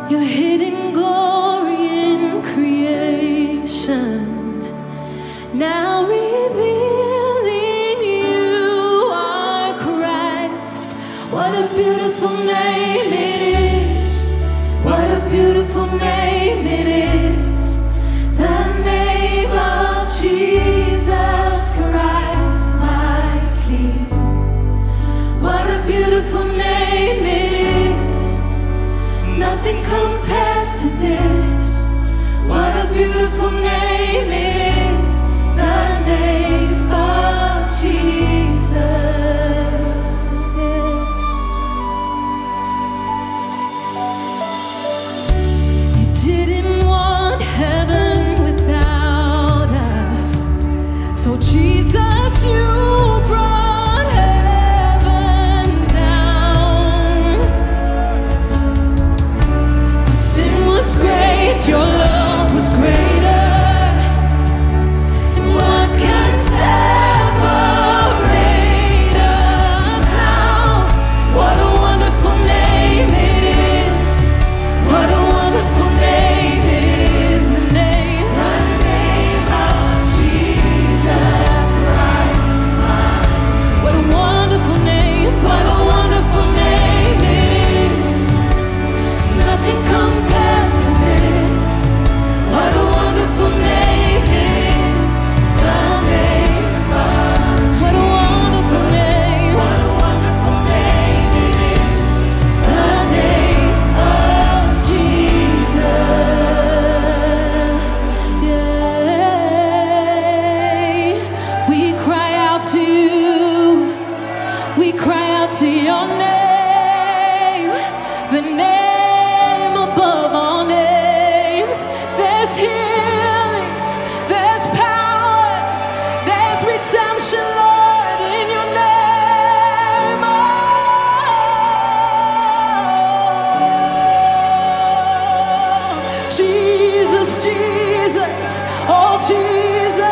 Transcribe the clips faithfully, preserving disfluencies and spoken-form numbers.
your hidden glory in creation, now revealing you are Christ. What a beautiful name it is. What a beautiful name it is. The name of Jesus Christ, my King. What a beautiful name it is. Nothing compares to this. What a beautiful name it is. The name of Jesus. Yeah. You didn't want heaven without us, so Jesus, you brought heaven down. Our sin was great, your love was greater. And what can separate us now? What a wonderful name it is. What a wonderful name it is. The name, the name of Jesus Christ. What a wonderful name. What a wonderful name it is. Nothing compares to this. What a wonderful name it is. The name of Jesus. What a wonderful name. What a wonderful name it is. The name of Jesus. Yeah. We cry out to you. We cry out to your name. The name above all names. There's healing, there's power, there's redemption, Lord, in your name. Oh, Jesus, Jesus, oh Jesus.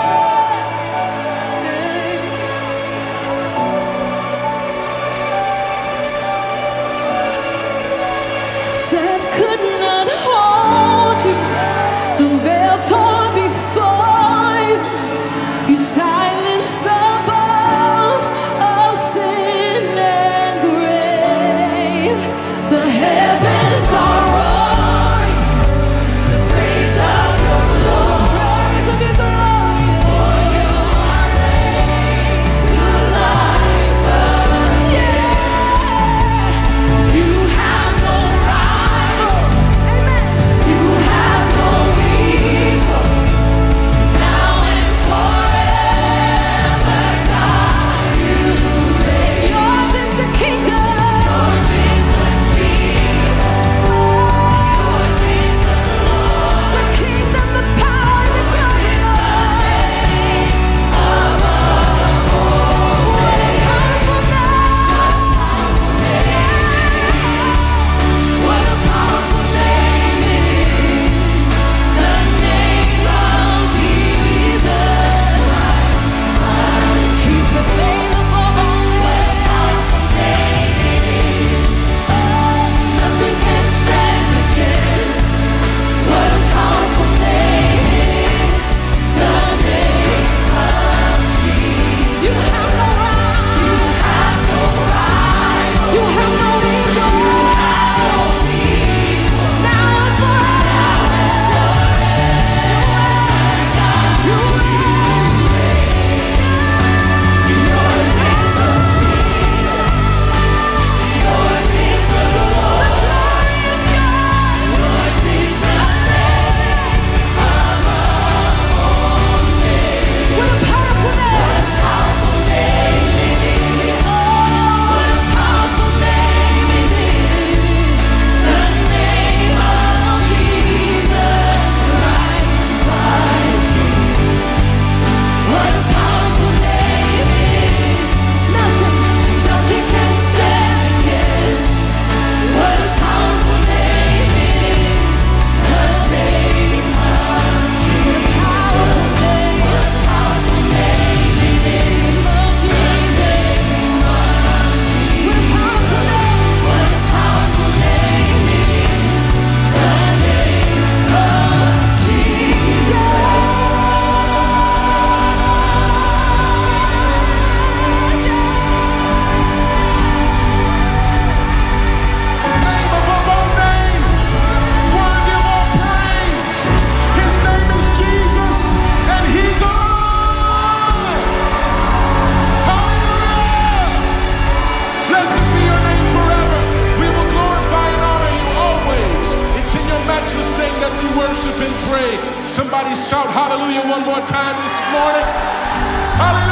Death could not hold you. The veil torn before you. You silenced the boast of sin and grave. The heavens are roaring the praise of your glory. Praise of your glory. For you are raised to life again. You have no rival. Amen. You have no equal. pray. Somebody shout hallelujah one more time this morning. Hallelujah.